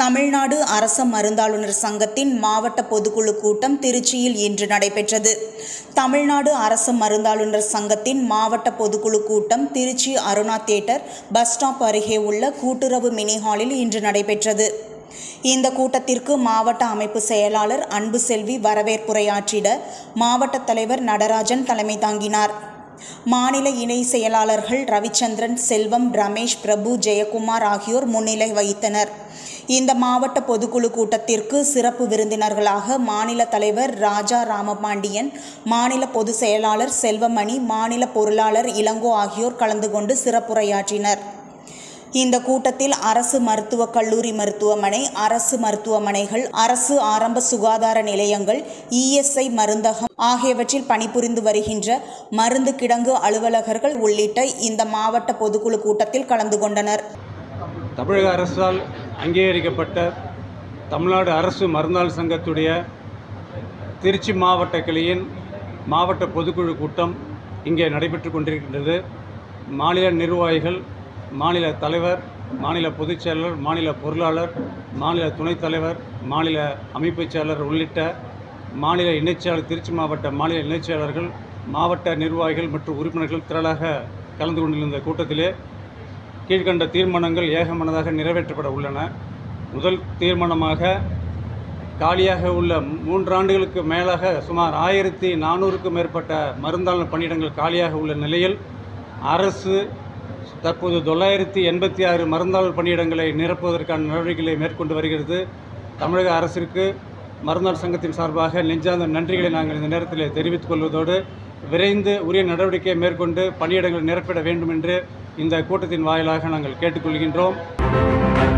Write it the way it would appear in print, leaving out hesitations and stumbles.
தமிழ்நாடு அரச மருந்தாளுநர் சங்கத்தின் மாவட்ட பொதுக்குழு கூட்டம் திருச்சியில் இன்று நடைபெற்றது. தமிழ்நாடு அரச மருந்தாளுநர் சங்கத்தின் மாவட்ட பொதுக்குழு கூட்டம் Trichy Aruna theatre bus stop அருகே உள்ள கூட்டுறவு மினி ஹாலில் இன்று நடைபெற்றது. இந்த கூட்டத்திற்கு மாவட்ட அமைப்பு செயலாளர் அன்புசெல்வி வரவேற்புரையாற்றிட மாவட்ட தலைவர் நடராஜன் தலைமை தாங்கினார். மாநில இணை செயலாளர்கள் ரவிச்சந்திரன், செல்வம், ரமேஷ், பிரபு, ஜெயக்குமார் ஆகியோர் முன்னிலை வகித்தனர். இந்த மாவட்ட பொதுக்குழு கூட்டத்திற்கு சிறப்பு விருந்தினர்களாக மாநில தலைவர் ராஜா ராமபாண்டியன், மாநில பொதுச் செயலாளர் செல்வமணி, மாநில பொருளாளர் இளங்கோ ஆகியோர் கலந்து கொண்டு சிறப்புரையாற்றினர். இந்த கூட்டத்தில் அரசு மருத்துவக் கல்லூரி மருத்துவமனை, அரசு மருத்துவமனைகள், அரசு ஆரம்ப சுகாதார நிலையங்கள், இஎஸ்ஐ மருந்தகம் ஆகியவற்றில் பணிபுரிந்து வருகின்ற மருந்து கிடங்கு அலுவலகர்கள் உள்ளிட்ட இந்த மாவட்ட பொதுக்குழு கூட்டத்தில் கலந்து கொண்டனர். தமிழக அரசால் அங்கீகரிக்கப்பட்ட தமிழ்நாடு அரசு மருந்தாளர் சங்கத்துடைய திருச்சி மாவட்ட கிளையின் மாவட்ட பொதுக்குழு கூட்டம் இங்கே நடைபெற்று கொண்டிருக்கின்றது. மாநில நிர்வாகிகள், மாநில தலைவர், மாநில பொதுச் செயலாளர், மாநில பொருளாளர், மாநில துணைத் தலைவர், மாநில அமைப்புச் செயலர் உள்ளிட்ட மாநில இணைச்செயலாளர், திருச்சி மாவட்ட மாநில இணைச்செயலாளர்கள், மாவட்ட நிர்வாகிகள் மற்றும் உறுப்பினர்கள் திரளாக கலந்து கொண்டிருந்த கூட்டத்திலே கீழ்கண்ட தீர்மானங்கள் ஏகமனதாக நிறைவேற்றப்பட உள்ளன. முதல் தீர்மானமாக, காலியாக உள்ள 3 ஆண்டுகளுக்கு மேலாக சுமார் 1400க்கும் மேற்பட்ட மருந்தாளர் பணியிடங்கள் காலியாக உள்ள நிலையில் அரசு தற்போது 986 மருந்தாளர் பணியிடங்களை நிரப்புவதற்கான நடவடிக்கைகளை மேற்கொண்டு வருகிறது. தமிழக அரசிற்கு மருந்தாளர் சங்கத்தின் சார்பாக நெஞ்சார்ந்த நன்றிகளை நாங்கள் இந்த நேரத்தில் தெரிவித்துக் கொள்வதோடு, விரைந்து உரிய நடவடிக்கையை மேற்கொண்டு பணியிடங்களை நிரப்பிட வேண்டும் என்று இந்த கூட்டத்தின் வாயிலாக நாங்கள் கேட்டுக்கொள்கின்றோம்.